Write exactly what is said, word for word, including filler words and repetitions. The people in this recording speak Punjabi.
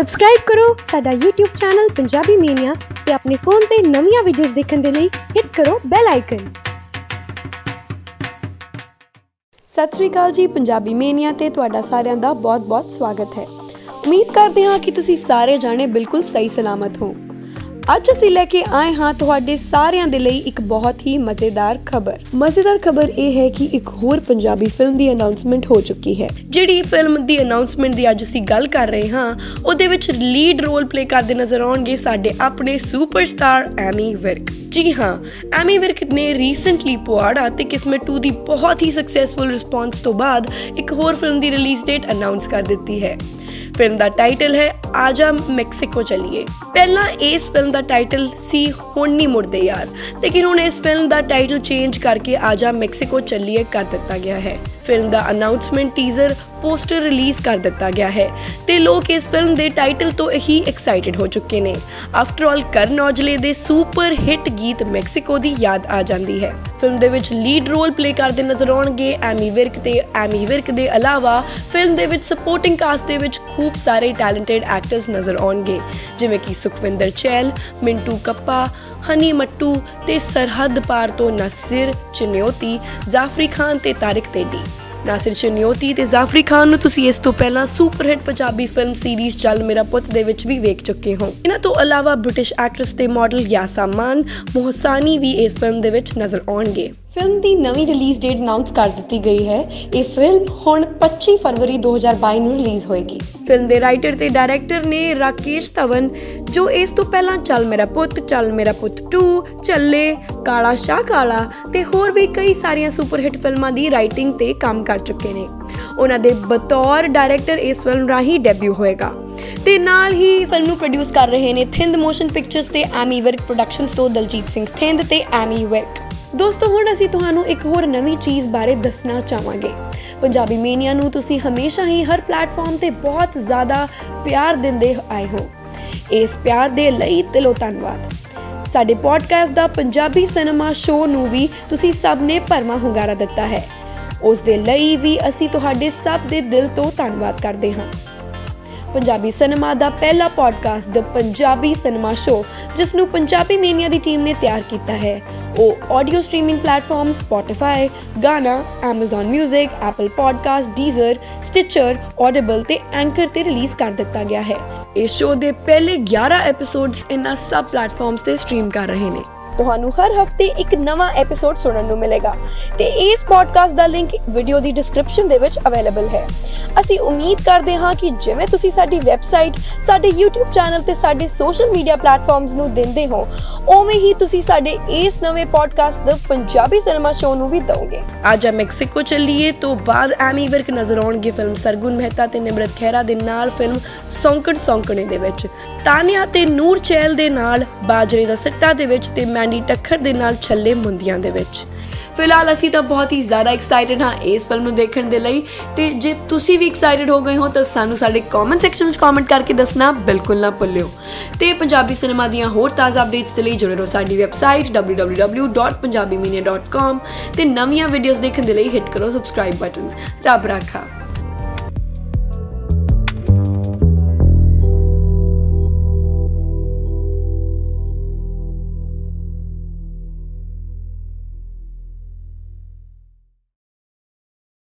सबसक्राइब करो साडा यूट्यूब चैनल पंजाबी मेनिया ते अपने फोन ते नवीं वीडियोज़ देखने दे लई हिट करो बैल आइकन। सत श्री अकाल जी, पंजाबी मेनिया ते तुहाडा सारिਆਂ ਦਾ बहुत-बहुत स्वागत है। उम्मीद करते हाँ कि तुसी सारे जाने बिल्कुल सही सलामत हो। ਅੱਜ ਅਸੀਂ ਲੈ ਕੇ ਆਏ ਹਾਂ ਤੁਹਾਡੇ ਸਾਰਿਆਂ ਦੇ ਲਈ ਇੱਕ ਬਹੁਤ ਹੀ ਮਜ਼ੇਦਾਰ ਖਬਰ। ਮਜ਼ੇਦਾਰ ਖਬਰ ਇਹ ਹੈ ਕਿ ਇੱਕ ਹੋਰ ਪੰਜਾਬੀ ਫਿਲਮ ਦੀ ਅਨਾਉਂਸਮੈਂਟ ਹੋ ਚੁੱਕੀ ਹੈ। ਜਿਹੜੀ ਫਿਲਮ ਦੀ ਅਨਾਉਂਸਮੈਂਟ ਦੀ ਅੱਜ ਅਸੀਂ ਗੱਲ ਕਰ ਰਹੇ ਹਾਂ ਉਹਦੇ ਵਿੱਚ ਲੀਡ ਰੋਲ ਪਲੇ ਕਰਦੇ ਨਜ਼ਰ ਆਉਣਗੇ ਸਾਡੇ ਆਪਣੇ ਸੁਪਰਸਟਾਰ ਐਮੀ ਵਿਰਕ। जी हाँ, एमी विर्क ने रीसेंटली पुआड़ा ते किस्मत टू दी बहुत ही सक्सैसफुल रिस्पॉन्स तो बाद एक होर फिल्म दी रिलीज डेट अनाउंस कर दी है। फिल्म दा टाइटल है आजा मैक्सिको चलिए। पहला इस फिल्म दा टाइटल सी हुण नहीं मुड़दे यार, लेकिन हुण इस फिल्म दा टाइटल चेंज करके आजा मैक्सिको चलिए कर दिता गया है। फिल्म दा अनाउंसमेंट टीजर पोस्टर रिलीज कर दिता गया है ते लोग इस फिल्म दे टाइटल तो ही एक्साइटेड हो चुके ने। आफ्टर ऑल करण औजले दे सुपर हिट गीत मैक्सिको दी याद आ जाती है। फिल्म दे विच लीड रोल प्ले करते नजर आउणगे एमी विर्क ते एमी विर्क दे अलावा फिल्म दे विच सपोर्टिंग कास्ट दे विच खूब सारे टैलेंटेड एक्टर्स नजर आउणगे, जिवें कि सुखविंदर चैहल, मिंटू कप्पा, हनी मट्टू ते सरहद पार तो नासिर चन्योती, जाफरी खान ते तारिक तेडी। नासिर चन्योती ते जाफरी खान ਨੂੰ ਤੁਸੀਂ ਇਸ ਤੋਂ ਪਹਿਲਾਂ super hit Punjabi film series Chal Mera ਪੁੱਤ ਦੇ ਵਿੱਚ ਵੀ ਵੇਖ ਚੁੱਕੇ ਹੋ। ਇਹਨਾਂ ਤੋਂ ਇਲਾਵਾ ਬ੍ਰਿਟਿਸ਼ ਐਕਟਰਸ ਤੇ ਮਾਡਲ ਯਾਸਾ ਮਾਨ ਮੋਹਸਾਨੀ ਵੀ ਇਸ ਫਿਲਮ ਦੇ ਵਿੱਚ ਨਜ਼ਰ ਆਉਣਗੇ। ਫਿਲਮ ਦੀ ਨਵੀਂ ਰਿਲੀਜ਼ ਡੇਟ ਅਨਾਉਂਸ ਕਰ ਦਿੱਤੀ ਗਈ ਹੈ। ਇਹ ਫਿਲਮ ਹੁਣ ਪੱਚੀ ਫਰਵਰੀ ਦੋ ਹਜ਼ਾਰ ਬਾਈ ਨੂੰ ਰਿਲੀਜ਼ ਹੋਏਗੀ। ਫਿਲਮ ਦੇ ਰਾਈਟਰ ਤੇ ਡਾਇਰੈਕਟਰ ਨੇ ਰਾਕੇਸ਼ ਧਵਨ, ਜੋ ਇਸ ਤੋਂ ਪਹਿਲਾਂ ਚੱਲ ਮੇਰਾ ਪੁੱਤ, ਚੱਲ ਮੇਰਾ ਪੁੱਤ ਟੂ, ਚੱਲੇ, ਕਾਲਾ ਸ਼ਾਹ ਕਾਲਾ ਤੇ ਹੋਰ ਵੀ ਕਈ ਸਾਰੀਆਂ ਸੁਪਰ ਹਿੱਟ ਫਿਲਮਾਂ ਦੀ ਰਾਈਟਿੰਗ ਤੇ ਕੰਮ ਕਰ ਚੁੱਕੇ ਨੇ। ਉਹਨਾਂ ਦੇ ਬਤੌਰ ਡਾਇਰੈਕਟਰ ਇਸ ਫਿਲਮ ਰਾਹੀਂ ਡੈਬਿਊ ਹੋਏਗਾ ਤੇ ਨਾਲ ਹੀ ਫਿਲਮ ਨੂੰ ਪ੍ਰੋਡਿਊਸ ਕਰ ਰਹੇ ਨੇ ਥਿੰਦ ਮੋਸ਼ਨ ਪਿਕਚਰਸ ਤੇ ਐਮੀ ਵਿਰਕ ਪ੍ਰੋਡਕਸ਼ਨਸ ਤੋਂ ਦਲਜੀਤ ਸਿੰਘ ਥਿੰਦ ਤੇ ਐਮੀ ਵਿਰਕ। ਦੋਸਤੋ ਹੁਣ ਅਸੀਂ ਤੁਹਾਨੂੰ ਇੱਕ ਹੋਰ ਨਵੀਂ ਚੀਜ਼ ਬਾਰੇ ਦੱਸਣਾ ਚਾਹਾਂਗੇ। ਪੰਜਾਬੀ ਮੇਨੀਆ ਨੂੰ ਤੁਸੀਂ ਹਮੇਸ਼ਾ ਹੀ ਹਰ ਪਲੇਟਫਾਰਮ ਤੇ ਬਹੁਤ ਜ਼ਿਆਦਾ ਪਿਆਰ ਦਿੰਦੇ ਆਏ ਹੋ। ਇਸ ਪਿਆਰ ਦੇ ਲਈ ਦਿਲੋਂ ਧੰਨਵਾਦ। ਸਾਡੇ ਪੋਡਕਾਸਟ ਦਾ ਪੰਜਾਬੀ ਸਿਨੇਮਾ ਸ਼ੋਅ ਨੂੰ ਵੀ ਤੁਸੀਂ ਸਭ ਨੇ ਭਰਵਾਂ ਹੁੰਗਾਰਾ ਦਿੱਤਾ ਹੈ। ਉਸ ਦੇ ਲਈ ਵੀ ਅਸੀਂ ਤੁਹਾਡੇ ਸਭ ਦੇ ਦਿਲ ਤੋਂ ਧੰਨਵਾਦ ਕਰਦੇ ਹਾਂ। ਪੰਜਾਬੀ ਸਿਨੇਮਾ ਦਾ ਪਹਿਲਾ podcast the Punjabi cinema show, ਜਿਸ ਨੂੰ ਪੰਜਾਬੀ ਮੇਨੀਆ ਦੀ ਟੀਮ ਨੇ ਤਿਆਰ ਕੀਤਾ ਹੈ, ਉਹ audio streaming platform Spotify, Gaana, Amazon music, Apple podcast, Deezer, Stitcher, Audible ਤੇ ਐਂਕਰ ਤੇ ਰਿਲੀਜ਼ ਕਰ ਦਿੱਤਾ ਗਿਆ ਹੈ। ਇਸ ਸ਼ੋਅ ਦੇ ਪਹਿਲੇ ਗਿਆਰਾਂ ਐਪੀਸੋਡਸ ਇਹਨਾਂ ਸਭ ਪਲੇਟਫਾਰਮਸ ਤੇ ਸਟ੍ਰੀਮ ਕਰ ਰਹੇ ਨੇ। ਤੁਹਾਨੂੰ ਹਰ ਹਫਤੇ ਇੱਕ ਨਵਾਂ ਐਪੀਸੋਡ ਸੁਣਨ ਨੂੰ ਮਿਲੇਗਾ ਤੇ ਇਸ ਪੋਡਕਾਸਟ ਦਾ ਲਿੰਕ ਵੀਡੀਓ ਦੀ ਡਿਸਕ੍ਰਿਪਸ਼ਨ ਦੇ ਵਿੱਚ ਅਵੇਲੇਬਲ ਹੈ। ਅਸੀਂ ਉਮੀਦ ਕਰਦੇ ਹਾਂ ਕਿ ਜਿਵੇਂ ਤੁਸੀਂ ਸਾਡੀ ਵੈਬਸਾਈਟ, ਸਾਡੇ YouTube ਚੈਨਲ ਤੇ ਸਾਡੇ ਸੋਸ਼ਲ ਮੀਡੀਆ ਪਲੇਟਫਾਰਮਸ ਨੂੰ ਦਿੰਦੇ ਹੋ, ਉਵੇਂ ਹੀ ਤੁਸੀਂ ਸਾਡੇ ਇਸ ਨਵੇਂ podcast the Punjabi cinema show ਨੂੰ ਵੀ ਦਿਓਗੇ। ਆਜਾ ਮੈਕਸੀਕੋ ਚੱਲੀਏ ਤੋਂ ਬਾਅਦ ਐਮੀ ਵਿਰਕ ਨਜ਼ਰ ਆਉਣਗੇ ਫਿਲਮ ਸਰਗੁਣ ਮਹਿਤਾ ਤੇ ਨਿਮਰਤ ਖਹਿਰਾ ਦੇ ਨਾਲ ਫਿਲਮ ਸੌਂਕਣ ਸੌਂਕਣੇ ਦੇ ਵਿੱਚ, ਤਾਨੀਆ ਤੇ ਨੂਰ ਚਹਿਲ ਦੇ ਨਾਲ ਬਾਜਰੇ ਦਾ ਸਿੱਟਾ ਦੇ ਵਿੱਚ ਤੇ ਮੈਂਡੀ ਟੱਖਰ ਦੇ ਨਾਲ ਛੱਲੇ ਮੁੰਦੀਆਂ ਦੇ ਵਿੱਚ। ਫਿਲਹਾਲ ਅਸੀਂ ਤਾਂ ਬਹੁਤ ਹੀ ਜ਼ਿਆਦਾ ਐਕਸਾਈਟਡ ਹਾਂ ਇਸ ਫਿਲਮ ਨੂੰ ਦੇਖਣ ਦੇ ਲਈ ਤੇ ਜੇ ਤੁਸੀਂ ਵੀ ਐਕਸਾਈਟਡ ਹੋ ਗਏ ਹੋ ਤਾਂ ਸਾਨੂੰ ਸਾਡੇ ਕਮੈਂਟ ਸੈਕਸ਼ਨ ਵਿੱਚ ਕਮੈਂਟ ਕਰਕੇ ਦੱਸਣਾ ਬਿਲਕੁਲ ਨਾ ਭੁੱਲਿਓ। ਤੇ ਪੰਜਾਬੀ ਸਿਨੇਮਾ ਦੀਆਂ ਹੋਰ ਤਾਜ਼ਾ ਅਪਡੇਟਸ ਦੇ ਲਈ ਜੁੜੇ ਰਹੋ ਸਾਡੀ website W W W dot Punjabi ਮੀਨੀਆ ਡਾਟ ਕਾਮ ਤੇ ਨਵੀਆਂ ਵੀਡੀਓਜ਼ ਦੇਖਣ ਦੇ ਲਈ ਹਿੱਟ ਕਰੋ ਸਬਸਕ੍ਰਾਈਬ ਬਟਨ। ਰੱਬ ਰਾਖਾ।